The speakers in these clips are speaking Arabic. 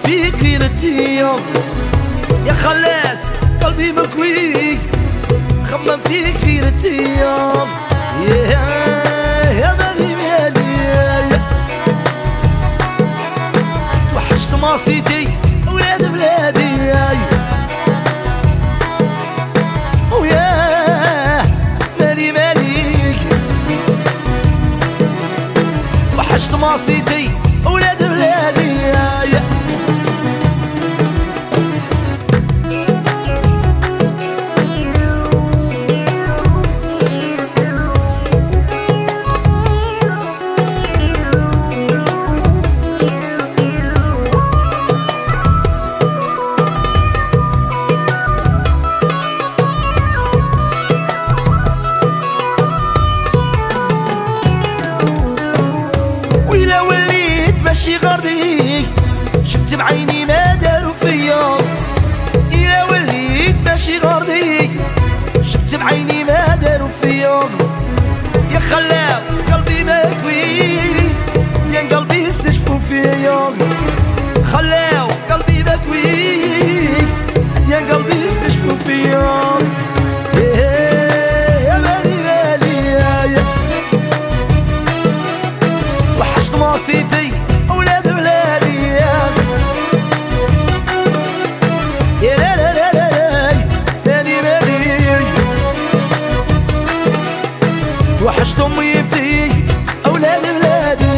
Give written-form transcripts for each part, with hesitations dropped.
فيك غير التيا يا خلات قلبي مكوي خمم فيك غير التيا يا مالي مالي توحشت ماصيتي ولاد بلادي ويا مالي مالي توحشت ماصيتي ولاد بلادي ماشي غرديك شفت بعيني ما داروا فيا إلا وليت ماشي غرديك شفت بعيني ما داروا فيا يا خلاو قلبي مكوي ديال قلبي استشفوا فيا خلاو قلبي مكوي ديال قلبي استشفوا فيا يا مالي مالي توحشت ماصيتي ولاد بلادي يا لا لا لا لا مالي مالي توحشت امي بنتي اولاد بلادي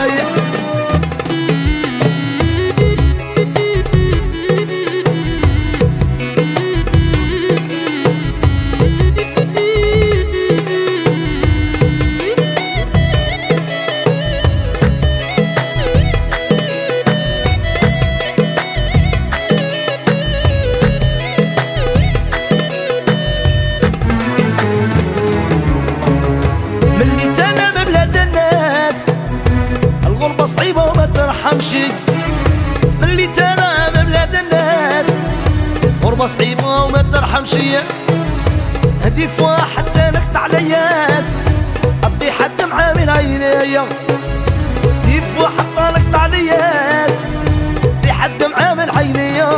صعيبة وما ترحمش ملي تانا ببلاد الناس غربة صعيبة وما ترحمش هدي فوا حتى نكت علياس أبدي حد معاه من عينيا هدي فوا حتى نكت علياس أبدي حد معاه من عينيا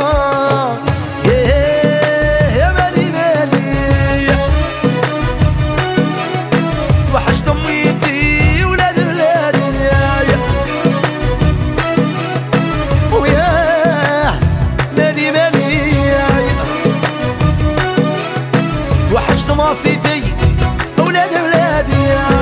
يا مالي مالي توحشت أمي انتي ولاد بلادي توحشت ماصيتي اولاد بلادي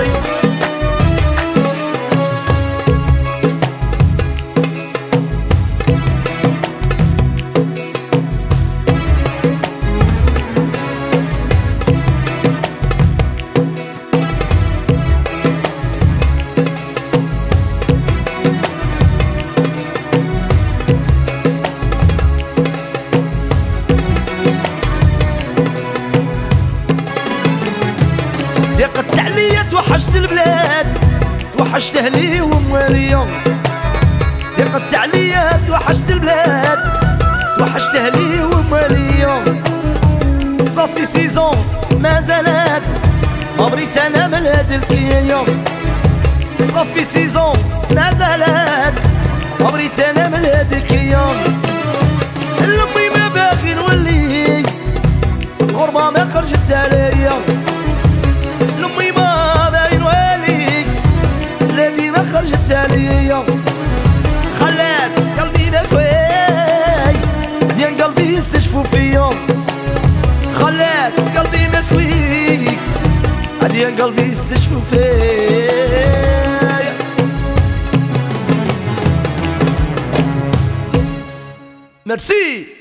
ضيقت عليا توحشت البلاد توحشت اهلي ومواليا ضيقت عليا توحشت البلاد توحشت اهلي ومواليا صافي سيزون ما زالت عمريت انا من هاد الكيا صافي سيزون ما زالت عمريت انا من هاد الكيا لامي ما باغي نولي غربة ما خرجت عليا لامي ما باغي نولي بلادي ما خرجت عليا خلات قلبي مكوي ديال قلبي استشفوا فيا خلات قلبي مكوي ديال قلبي استشفوا فيا ميرسي.